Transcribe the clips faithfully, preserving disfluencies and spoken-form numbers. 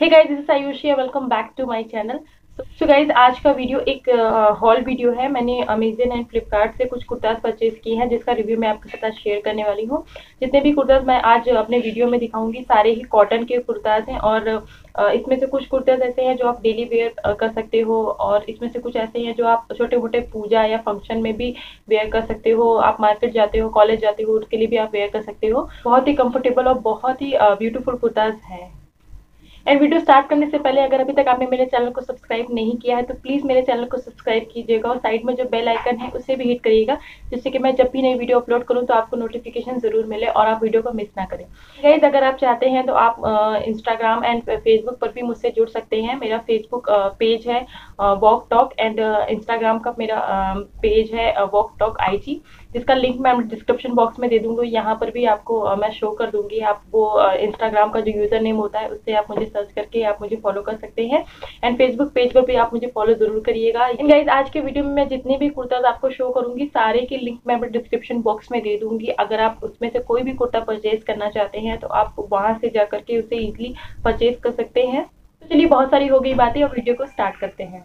Hey guys, this is Ayushi, welcome back to my channel. So guys, आज का video एक hall uh, video है। मैंने अमेजन एंड फ्लिपकार्ट से कुछ कुर्ताज परचेज किए हैं, जिसका रिव्यू मैं आपके साथ शेयर करने वाली हूँ। जितने भी कुर्ताज मैं आज अपने वीडियो में दिखाऊंगी, सारे ही कॉटन के कुर्ताज हैं। और uh, इसमें से कुछ कुर्ताज ऐसे हैं जो आप डेली वेयर uh, कर सकते हो, और इसमें से कुछ ऐसे हैं जो आप छोटे मोटे पूजा या फंक्शन में भी वेयर कर सकते हो। आप मार्केट जाते हो, कॉलेज जाते हो, उसके लिए भी आप वेयर कर सकते हो। बहुत ही कंफर्टेबल और बहुत ही ब्यूटीफुल कुर्ताज है। एंड वीडियो स्टार्ट करने से पहले अगर अभी तक आपने मेरे चैनल को सब्सक्राइब नहीं किया है तो प्लीज़ मेरे चैनल को सब्सक्राइब कीजिएगा, और साइड में जो बेल आइकन है उसे भी हिट करिएगा, जिससे कि मैं जब भी नई वीडियो अपलोड करूं तो आपको नोटिफिकेशन जरूर मिले और आप वीडियो को मिस ना करें। गाइस, अगर आप चाहते हैं तो आप इंस्टाग्राम एंड फेसबुक पर भी मुझसे जुड़ सकते हैं। मेरा फेसबुक पेज है वॉक टॉक, एंड इंस्टाग्राम का मेरा पेज है वॉक टॉक आई जी, जिसका लिंक मैं डिस्क्रिप्शन बॉक्स में दे दूंगी। यहाँ पर भी आपको मैं शो कर दूंगी। आप वो इंस्टाग्राम का जो यूजर नेम होता है उससे आप मुझे सर्च करके आप मुझे फॉलो कर सकते हैं, एंड फेसबुक पेज पर भी आप मुझे फॉलो जरूर करिएगा। गाइस, आज के वीडियो में मैं जितने भी कुर्ताज आपको शो करूंगी, सारे के लिंक मैं डिस्क्रिप्शन बॉक्स में दे दूंगी। अगर आप उसमें से कोई भी कुर्ता परचेज करना चाहते हैं तो आप वहां से जा करके उसे इजिली परचेज कर सकते हैं। तो चलिए, बहुत सारी हो गई बातें और वीडियो को स्टार्ट करते हैं।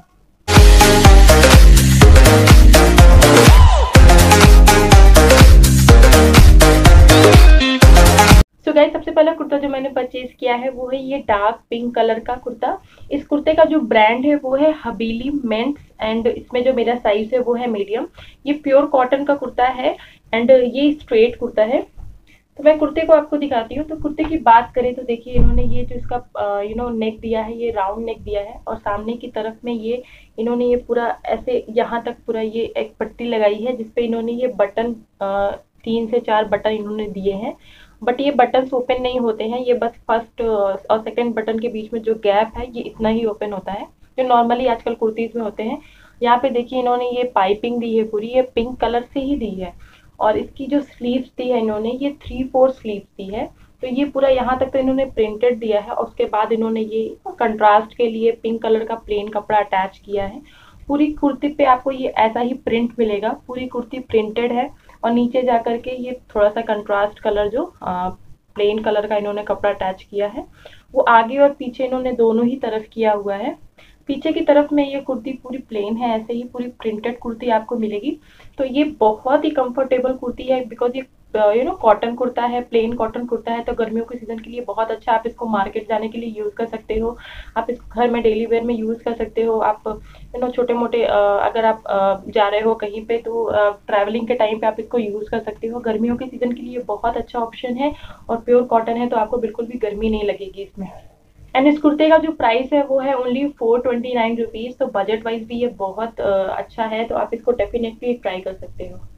तो गाइस, सबसे पहला कुर्ता जो मैंने परचेज किया है वो है ये डार्क पिंक कलर का कुर्ता। इस कुर्ते का जो ब्रांड है वो है हबीली मेंस, एंड इसमें जो मेरा साइज है वो है मीडियम। ये प्योर कॉटन का कुर्ता है, एंड ये स्ट्रेट कुर्ता है। तो मैं कुर्ते को आपको दिखाती हूँ। तो कुर्ते की बात करें तो देखिए, इन्होंने ये जो इसका यू नो नेक दिया है, ये राउंड नेक दिया है, और सामने की तरफ में ये इन्होंने ये पूरा ऐसे यहाँ तक पूरा ये एक पट्टी लगाई है, जिसपे इन्होंने ये बटन तीन से चार बटन इन्होंने दिए हैं। बट ये बटन्स ओपन नहीं होते हैं, ये बस फर्स्ट और सेकंड बटन के बीच में जो गैप है ये इतना ही ओपन होता है, जो नॉर्मली आजकल कुर्तीज में होते हैं। यहाँ पे देखिए, इन्होंने ये पाइपिंग दी है पूरी, ये पिंक कलर से ही दी है। और इसकी जो स्लीव्स दी है इन्होंने, ये थ्री फोर स्लीव्स दी है। तो ये पूरा यहाँ तक तो इन्होंने प्रिंटेड दिया है, और उसके बाद इन्होंने ये कंट्रास्ट के लिए पिंक कलर का प्लेन कपड़ा अटैच किया है। पूरी कुर्ती पे आपको ये ऐसा ही प्रिंट मिलेगा। पूरी कुर्ती प्रिंटेड है, और नीचे जा करके ये थोड़ा सा कंट्रास्ट कलर जो प्लेन कलर का इन्होंने कपड़ा अटैच किया है, वो आगे और पीछे इन्होंने दोनों ही तरफ किया हुआ है। पीछे की तरफ में ये कुर्ती पूरी प्लेन है, ऐसे ही पूरी प्रिंटेड कुर्ती आपको मिलेगी। तो ये बहुत ही कंफर्टेबल कुर्ती है, बिकॉज ये यू नो कॉटन कुर्ता है, प्लेन कॉटन कुर्ता है। तो गर्मियों के सीजन के लिए बहुत अच्छा, आप इसको मार्केट जाने के लिए यूज कर सकते हो, आप इसको घर में डेली वेयर में यूज कर सकते हो। आप यू नो छोटे मोटे अगर आप जा रहे हो कहीं पे तो ट्रैवलिंग के टाइम पे आप इसको यूज कर सकते हो। गर्मियों के सीजन के लिए बहुत अच्छा ऑप्शन है, और प्योर कॉटन है तो आपको बिल्कुल भी गर्मी नहीं लगेगी इसमें। एंड इस कुर्ते का जो प्राइस है वो है only four twenty nine rupees. तो बजट वाइज भी ये बहुत अच्छा है, तो आप इसको डेफिनेटली ट्राई कर सकते हो।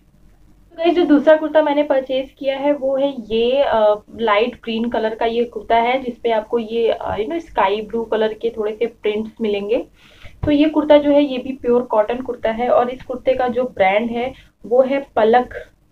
तो गाइस, जो दूसरा कुर्ता मैंने परचेज किया है वो है ये लाइट ग्रीन कलर का ये कुर्ता है, जिसपे आपको ये you know sky blue colour के थोड़े से प्रिंट्स मिलेंगे। तो ये कुर्ता जो है ये भी प्योर कॉटन कुर्ता है, और इस कुर्ते का जो ब्रांड है वो है पलक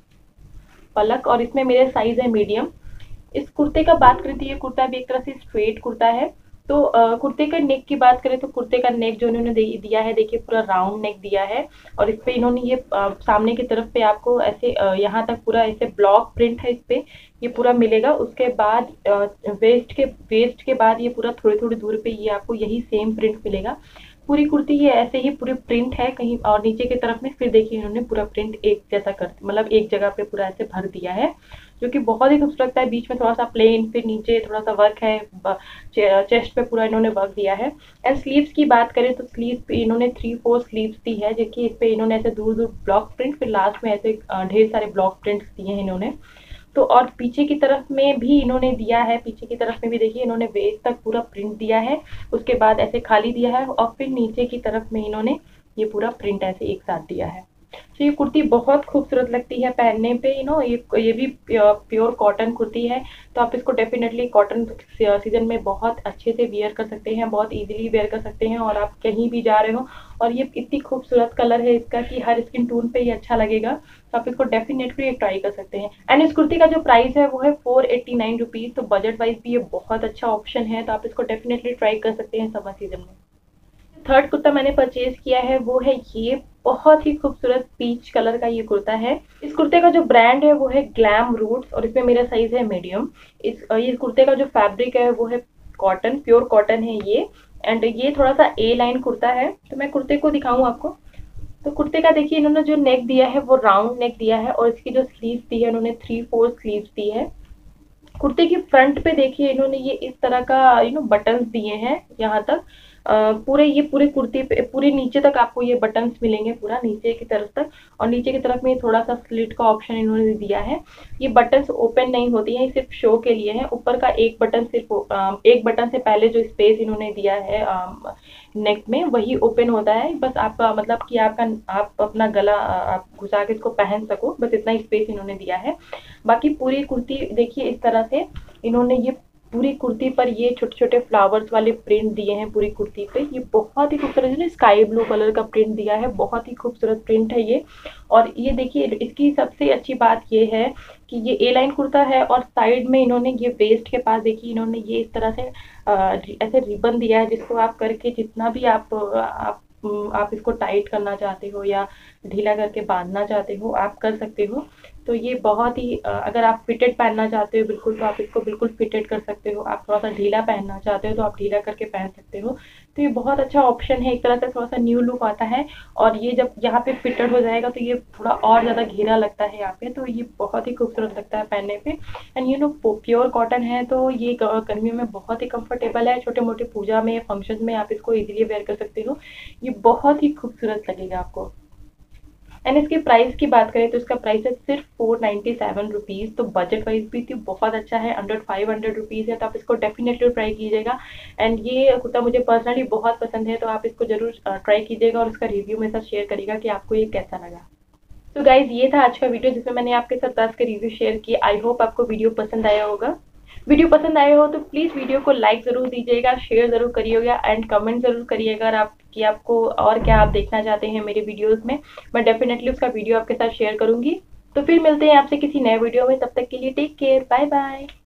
पलक और इसमें मेरे साइज है मीडियम। इस कुर्ते का बात करें तो ये कुर्ता भी एक तरह से स्ट्रेट कुर्ता है। तो आ, कुर्ते का नेक की बात करें तो कुर्ते का नेक जो इन्होंने दिया है, देखिए पूरा राउंड नेक दिया है, और इस पे इन्होंने ये आ, सामने की तरफ पे आपको ऐसे यहाँ तक पूरा ऐसे ब्लॉक प्रिंट है, इस पे ये पूरा मिलेगा। उसके बाद आ, वेस्ट के वेस्ट के बाद ये पूरा थोड़ी थोड़ी दूर पे ये आपको यही सेम प्रिंट मिलेगा। पूरी कुर्ती ये ऐसे ही पूरी प्रिंट है कहीं, और नीचे की तरफ में फिर देखिए इन्होंने पूरा प्रिंट एक जैसा कर मतलब एक जगह पे पूरा ऐसे भर दिया है, जो कि बहुत ही खूबसूरत लगता है। बीच में थोड़ा सा प्लेन, फिर नीचे थोड़ा सा वर्क है, चेस्ट पे पूरा इन्होंने वर्क दिया है। एंड स्लीव्स की बात करें तो स्लीव्स पे इन्होंने थ्री फोर स्लीव्स दी है, जो कि इस पे इन्होंने ऐसे दूर दूर ब्लॉक प्रिंट, फिर लास्ट में ऐसे ढेर सारे ब्लॉक प्रिंट्स दिए हैं इन्होंने। तो और पीछे की तरफ में भी इन्होंने दिया है, पीछे की तरफ में भी देखिए इन्होंने वेस्ट तक पूरा प्रिंट दिया है, उसके बाद ऐसे खाली दिया है, और फिर नीचे की तरफ में इन्होंने ये पूरा प्रिंट ऐसे एक साथ दिया है। तो ये कुर्ती बहुत खूबसूरत लगती है पहनने पे, यू नो ये ये भी प्योर कॉटन कुर्ती है। तो आप इसको डेफिनेटली कॉटन सीजन में बहुत अच्छे से वेयर कर सकते हैं, बहुत इजीली वेयर कर सकते हैं, और आप कहीं भी जा रहे हो। और ये इतनी खूबसूरत कलर है इसका कि हर स्किन टोन पे ये अच्छा लगेगा, तो आप इसको डेफिनेटली ट्राई कर सकते हैं। एंड इस कुर्ती का जो प्राइस है वो है फोर एट्टी नाइन रुपीज। तो बजट वाइज भी ये बहुत अच्छा ऑप्शन है, तो आप इसको डेफिनेटली ट्राई कर सकते हैं समर सीजन में। थर्ड कुर्ता मैंने परचेज किया है वो है ये बहुत ही खूबसूरत पीच कलर का ये कुर्ता है। इस कुर्ते का जो ब्रांड है वो है ग्लैम रूट्स, और इसमें मेरा साइज है मीडियम। इस ये कुर्ते का जो फैब्रिक है वो है कॉटन, प्योर कॉटन है ये। एंड ये थोड़ा सा ए लाइन कुर्ता है। तो मैं कुर्ते को दिखाऊं आपको। तो कुर्ते का देखिए इन्होंने जो नेक दिया है वो राउंड नेक दिया है, और इसकी जो स्लीव दी है उन्होंने थ्री फोर स्लीव दी है। कुर्ते की फ्रंट पे देखिए इन्होंने ये इस तरह का यू नो बटन्स दिए हैं यहाँ तक। अ, पूरे ये पूरे कुर्ते पे पूरे नीचे तक आपको ये बटन्स मिलेंगे, पूरा नीचे की तरफ तक। और नीचे की तरफ में थोड़ा सा स्लिट का ऑप्शन इन्होंने दिया है। ये बटन्स ओपन नहीं होती हैं, सिर्फ शो के लिए है। ऊपर का एक बटन सिर्फ अ, एक बटन से पहले जो स्पेस इन्होंने दिया है नेक में वही ओपन होता है। बस आपका मतलब कि आपका आप अपना गला अ, आप घुसा के इसको पहन सको, बस इतना स्पेस इन्होंने दिया है। बाकी पूरी कुर्ती देखिए इस तरह से इन्होंने ये पूरी कुर्ती पर ये छोटे छोटे फ्लावर्स वाले प्रिंट दिए हैं पूरी कुर्ती पे। ये बहुत ही खूबसूरत है, स्काई ब्लू कलर का प्रिंट दिया है, बहुत ही खूबसूरत प्रिंट है ये। और ये देखिए इसकी सबसे अच्छी बात ये है कि ये ए लाइन कुर्ता है, और साइड में इन्होंने ये वेस्ट के पास देखिए इन्होंने ये इस तरह से आ, ऐसे रिबन दिया है, जिसको आप करके जितना भी आप आप आप इसको टाइट करना चाहते हो या ढीला करके बांधना चाहते हो आप कर सकते हो। तो ये बहुत ही अगर आप फिटेड पहनना चाहते हो बिल्कुल तो आप इसको बिल्कुल फिटेड कर सकते हो। आप थोड़ा सा ढीला पहनना चाहते हो तो आप ढीला करके पहन सकते हो। तो ये बहुत अच्छा ऑप्शन है, एक तरह से थोड़ा सा न्यू लुक आता है। और ये जब यहाँ पे फिटेड हो जाएगा तो ये थोड़ा और ज़्यादा घेरा लगता है यहाँ पे, तो ये बहुत ही खूबसूरत लगता है पहनने पे। And you know pure cotton है तो ये गर्मियों में बहुत ही कंफर्टेबल है। छोटे मोटे पूजा में फंक्शन में आप इसको इजीली वेयर कर सकते हो। ये बहुत ही खूबसूरत लगेगा आपको। एंड इसकी प्राइस की बात करें तो इसका प्राइस है सिर्फ फोर नाइन्टी सेवन रुपीज़। तो बजट वाइज भी थी बहुत अच्छा है, अंडर फाइव हंड्रेड रुपीज़ है, तो आप इसको डेफिनेटली ट्राई कीजिएगा। एंड ये कुर्ता मुझे पर्सनली बहुत पसंद है, तो आप इसको जरूर ट्राई कीजिएगा और उसका रिव्यू मेरे साथ शेयर करिएगा कि आपको ये कैसा लगा। तो गाइज ये था आज का वीडियो जिसमें मैंने आपके साथ दस के रिव्यू शेयर किए। आई होप आपको वीडियो पसंद आया होगा। वीडियो पसंद आया हो तो प्लीज़ वीडियो को लाइक ज़रूर दीजिएगा, शेयर ज़रूर करिएगा एंड कमेंट ज़रूर करिएगा अगर आप कि आपको और क्या आप देखना चाहते हैं मेरे वीडियोस में। मैं डेफिनेटली उसका वीडियो आपके साथ शेयर करूंगी। तो फिर मिलते हैं आपसे किसी नए वीडियो में, तब तक के लिए टेक केयर, बाय बाय।